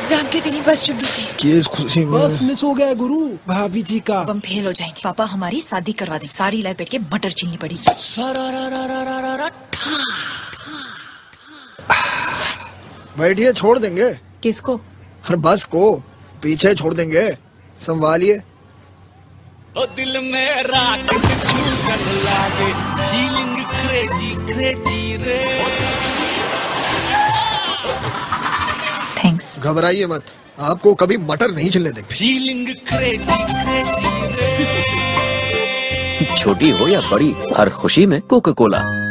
Exam के दिन ही बस छुट्टी थी। केस खुशी में बस मिस हो गया गुरु भाभी जी का। अब हम फेल हो जाएंगे। पापा हमारी शादी करवा दे। सारी लाइफ बैठ के बटर छीलनी पड़ी। बैठिए, छोड़ देंगे। किसको? हर बस को पीछे छोड़ देंगे, संभालिए। ओ दिल में रॉकेट छूकर लागे, फीलिंग क्रेजी क्रेजी रे। थैंक्स। घबराइए मत, आपको कभी मटर नहीं छिलने देंगे। फीलिंग क्रेजी क्रेजी रे। छोटी हो या बड़ी, हर खुशी में कोका कोला।